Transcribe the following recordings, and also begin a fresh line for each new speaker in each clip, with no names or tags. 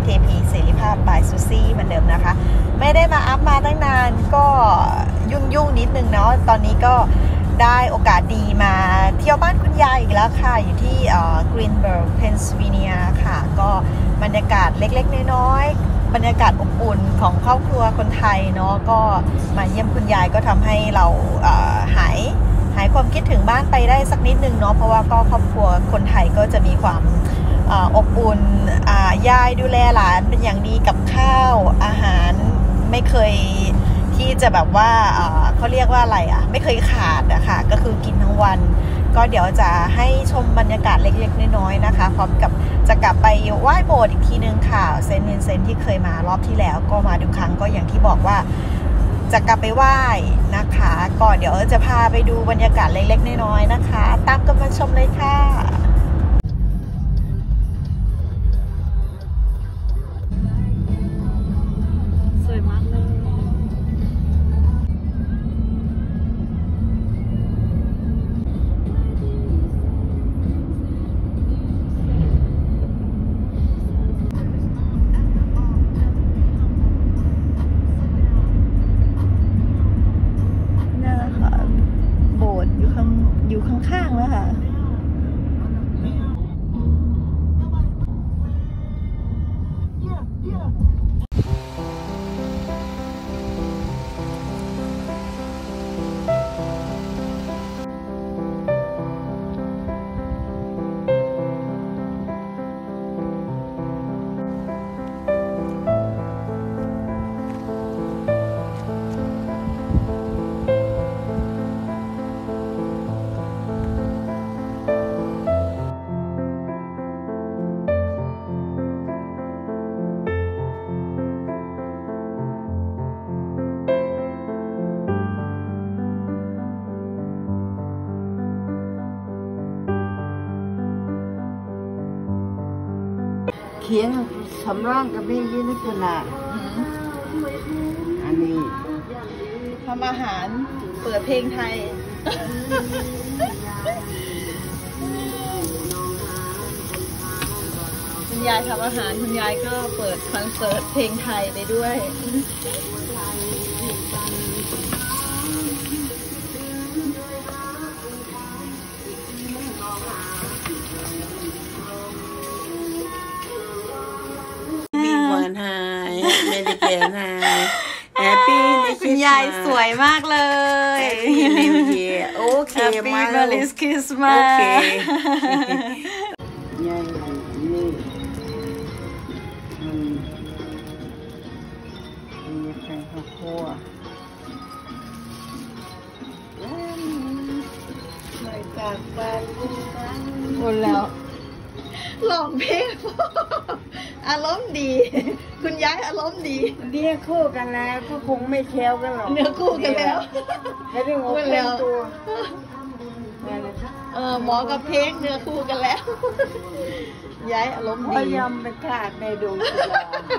เทพีเสรีภาพบายซูซี่เหมือนเดิมนะคะไม่ได้มาอัพมาตั้งนานก็ยุ่งนิดนึงเนาะตอนนี้ก็ได้โอกาสดีมาเที่ยวบ้านคุณยายอีกแล้วค่ะอยู่ที่กรีนเบิร์กเพนซิลเวเนียค่ะก็บรรยากาศเล็กๆน้อยๆบรรยากาศอบอุ่นของครอบครัวคนไทยเนาะก็มาเยี่ยมคุณยายก็ทำให้เราหายความคิดถึงบ้านไปได้สักนิดนึงเนาะเพราะว่าก็ครอบครัวคนไทยก็จะมีความอบอุ่นยายดูแลหลานเป็นอย่างดีกับข้าวอาหารไม่เคยที่จะแบบว่าเขาเรียกว่าอะไรไม่เคยขาดอะค่ะก็คือกินทั้งวันก็เดี๋ยวจะให้ชมบรรยากาศเล็กๆน้อยๆนะคะพร้อมกับจะกลับไปไหว้โบสถ์อีกทีนึงค่ะเซนต์วินเซนต์ที่เคยมารอบที่แล้วก็มาทุกครั้งก็อย่างที่บอกว่าจะกลับไปไหว้นะคะก็เดี๋ยวจะพาไปดูบรรยากาศเล็กๆน้อยๆนะคะตามกันมาชมเลยค่ะสวยมากเลยอยู่ข้างๆแล้วค่ะ
เขียนสำรองกับพี่ยินขนาดอันนี้
ทำอาหารเปิดเพลงไทยคุณยายทำอาหารคุณยายก็เปิดคอนเสิร์ตเพลงไทยไปด้วยคุณยายสวยมากเลย
โอเค
มา Merry Christmas
โอเคยายนี่มีใครข้าวคั่วไม่กลับบ้าน
คนแล้วร้องเพลงอารมณ์ดีคุณยายอารมณ์ดี
เนื้อคู่กันแล้วก็คงไม่แค้วกันหรอก
เนื้อคู่กันแล้ว
ไม่ได้งงแล้ว
หมอกับเพลงเนื้อคู่กันแล้วยายอารมณ์ดี
พยายามไปขาดในดวงตา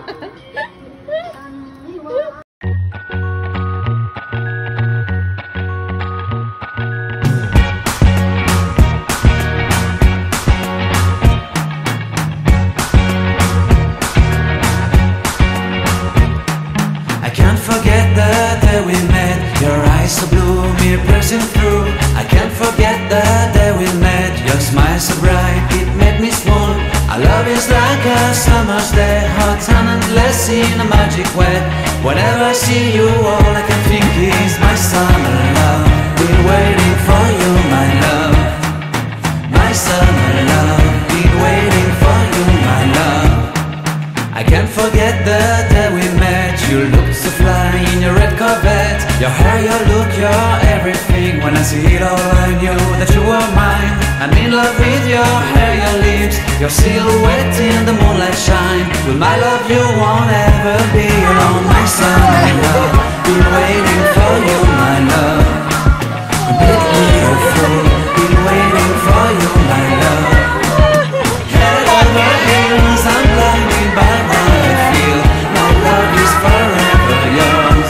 Forget the day we met. Your eyes so blue, me piercing through. I can't forget the day we met. Your smile so bright, it made me swoon. Our love is like a summer's day, hot and endless in a magic way. Whenever I see you, all I can think is my summer love. Been waiting for you, my love. My summer love. Been waiting for you, my love. I can't forget the day we met. You looked so fly in your red Corvette. Your hair, your look, your everything. When I see it all, I knew that you were mine. I'm in love with your hair, your lips, your silhouette in the moonlight shine. With my love, you won't ever be alone. My summer love, been waiting for you, my love. Completely your fool, been waiting for you, my love. Head over heels, I'm blinded by how I feel. My love is forever yours.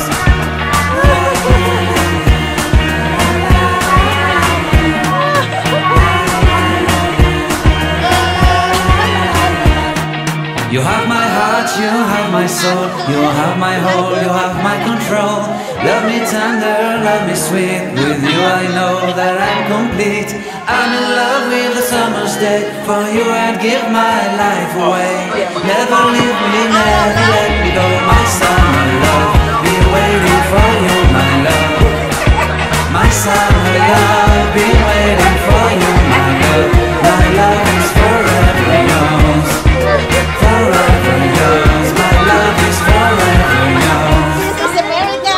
You have my heart, you have my soul, you have my whole, you have my control. Love me tender, love me sweet, with you I know that I'm complete. I'm in love with the summer's day, for you I'd give my life away. Never leave me, never let me go, my summer love. Be waiting for you, my love. My summer love, be waiting for you, my love. My love is forever yours, forever yours. My love is forever yours.
This is America.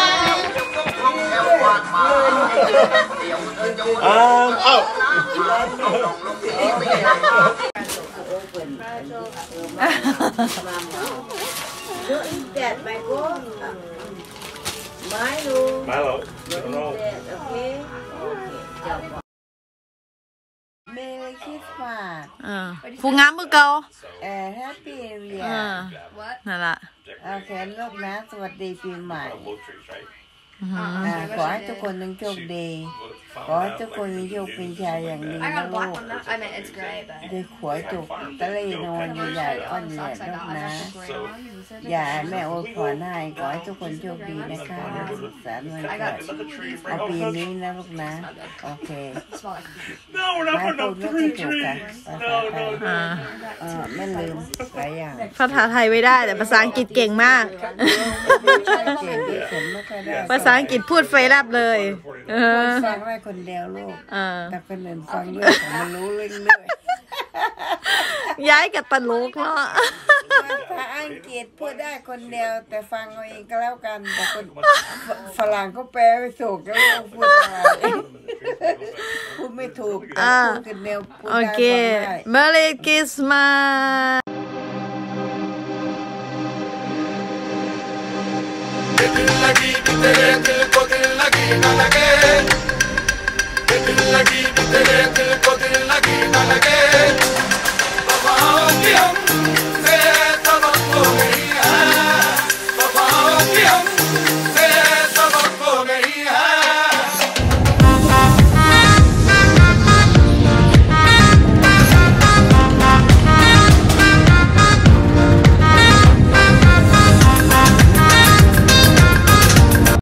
That my God. Milo. Okay. Merry Christmas.
ผู้งามมือเก่า
Happy New Year
นั่นล่ะ
โอเคลูกนะสวัสดีปีใหม่ขอให้ทุกคนทั้งโชคดีขอให้ทุกคนมีโชคเป็นชายอย่างดีนะลูกได้ขวยจุกตะลี่นอนใหญ่ๆอ้อนใหญ่ลูกนะอย่าแม่โอ้ขอให้ขอให้ทุกคนโชคดีนะคะสุขสันต์วันเกิดเอาปีนี้นะลูกนะโอเคไม่พูดไม่ถูกกันไม่ลืมหลายอย่าง
ภาษาไทยไม่ได้แต่ภาษาอังกฤษเก่งมาก
เก่งที่สุดไม่เคยได้
ภาษาอังกฤษพูดเฟยรับเลย
ฟังได้คนเดียวลูกแต่คนอื่นฟังด้วยมันรู้เรื่องด้วย
ย้ายกับตลกเนาะ
ภาษาอังกฤษพูดได้คนเดียวแต่ฟังเอาเองก็แล้วกันแต่คนฝรั่งก็แปลไม่ถูกแล้วพูดอะไรพูดไม่ถูกแต่พูดคนเดียวพูดได้ฟังได้
Merry Christmas
दिल लगी तेरे दिल को दिल लगी न लगे दिल लगी तेरे दिल को दिल लगी न लगे